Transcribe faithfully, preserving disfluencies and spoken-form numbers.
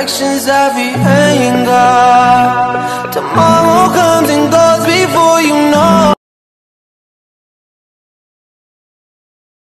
actions, every anger. Tomorrow comes and goes before